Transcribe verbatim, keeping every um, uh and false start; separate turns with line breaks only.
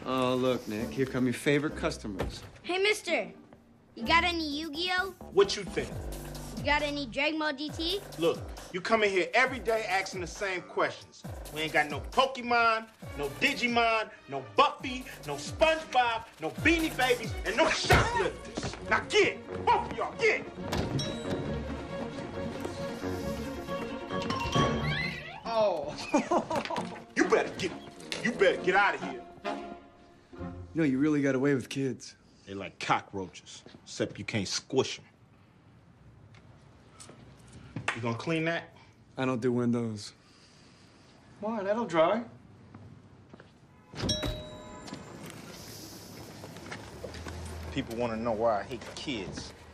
Oh, look, Nick, here come your favorite customers.
Hey, mister, you got any Yu-Gi-Oh?
What you think?
You got any Dragon Ball G T?
Look, you come in here every day asking the same questions. We ain't got no Pokemon, no Digimon, no Buffy, no SpongeBob, no Beanie Babies, and no Shoplifters. Now get, both of y'all, get!
Oh.
You better get, you better get out of here.
You know, you really got away with kids.
They like cockroaches, except you can't squish them. You gonna clean that?
I don't do windows. Why? That'll dry.
People want to know why I hate kids.